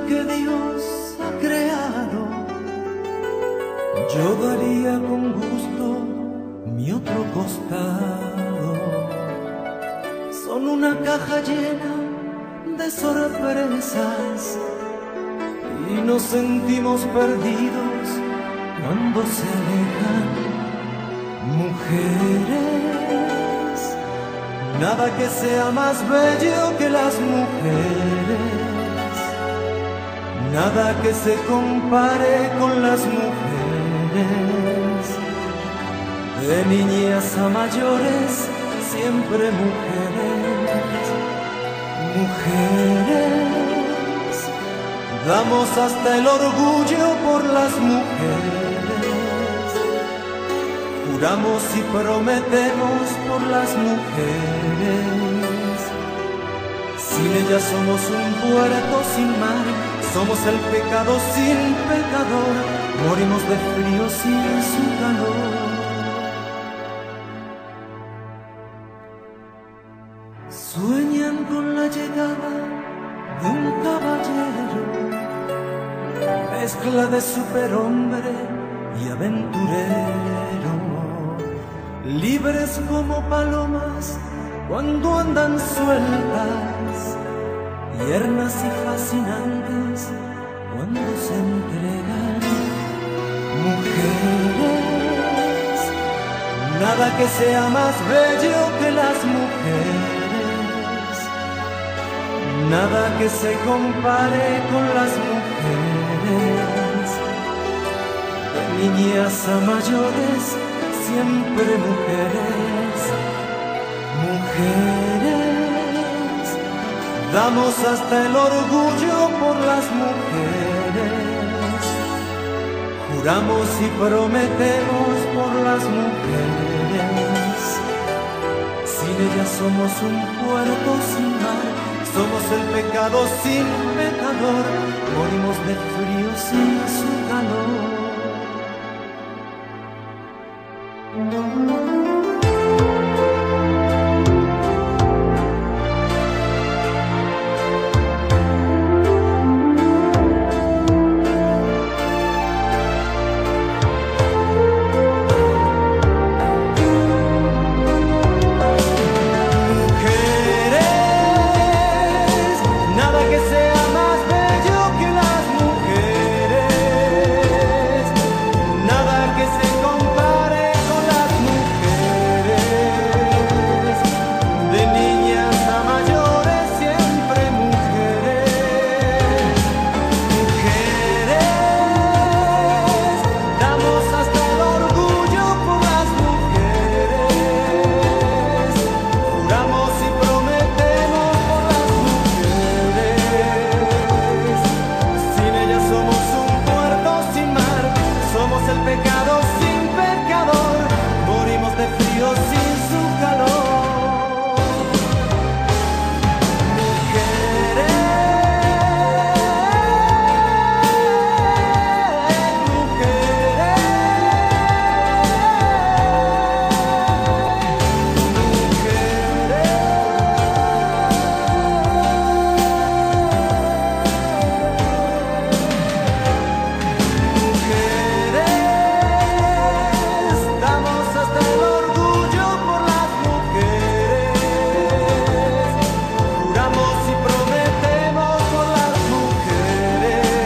que Dios ha creado, yo daría con gusto mi otro costado. Son una caja llena de sorpresas y nos sentimos perdidos cuando se alejan. Mujeres, nada que sea más bello que las mujeres, nada que se compare con las mujeres. De niñas a mayores, siempre mujeres. Mujeres, damos hasta el orgullo por las mujeres. Juramos y prometemos por las mujeres. Sin ellas somos un puerto sin mar, somos el pecado sin pecador, morimos de frío sin su calor. Sueñan con la llegada de un caballero, mezcla de superhombre y aventurero, libres como palomas cuando andan sueltas, tiernas y fascinantes cuando se entregan. Mujeres, nada que sea más bello que las mujeres, nada que se compare con las mujeres. De niñas a mayores, siempre mujeres. Mujeres, damos hasta el orgullo por las mujeres. Juramos y prometemos por las mujeres. Sin ellas somos un puerto sin mar, somos el pecado sin pecador, morimos de frío sin su calor.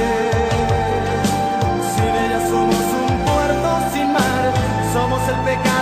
Somos el pecado.